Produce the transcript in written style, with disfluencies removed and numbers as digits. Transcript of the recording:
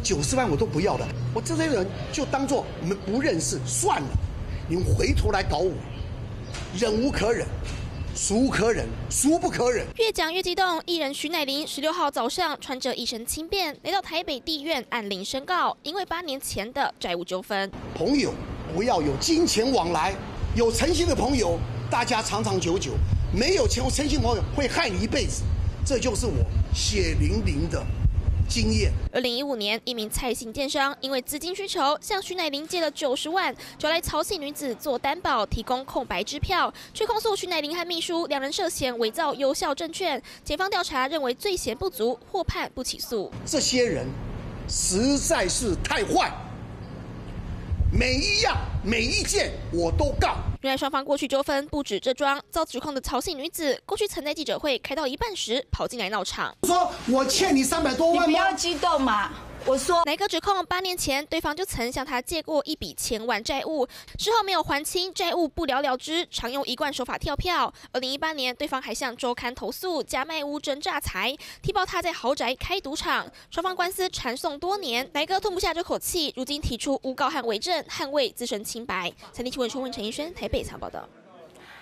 90万我都不要了，我这些人就当作我们不认识算了，你们回头来搞我，忍无可忍。 孰可忍，孰不可忍？ 越讲越激动，艺人徐乃麟16号早上穿着一身轻便来到台北地院按铃申告，因为8年前的债务纠纷。 朋友不要有金钱往来，有诚信的朋友，大家长长久久；没有诚信朋友会害你一辈子。这就是我血淋淋的经验。 2015年，一名蔡姓电商因为资金需求，向徐乃麟借了90万，找来曹姓女子做担保，提供空白支票，却控诉徐乃麟和秘书两人涉嫌伪造有效证券。检方调查认为罪嫌不足，获判不起诉。 这些人实在是太坏，每一样每一件我都告。 原来双方过去纠纷不止这桩，遭指控的曹姓女子过去曾在记者会开到一半时跑进来闹场， 说我欠你300多万吗？ 你不要激动嘛。我说， 哪个指控8年前对方就曾向他借过一笔千万债务，事后没有还清，债务不了了之，常用一贯手法跳票。2018年，对方还向周刊投诉假卖屋真诈财，踢爆他在豪宅开赌场，双方官司缠讼多年，哪个吞不下这口气，如今提出诬告和伪证，捍卫自身清白。3立新闻陈怡轩台北采访报道。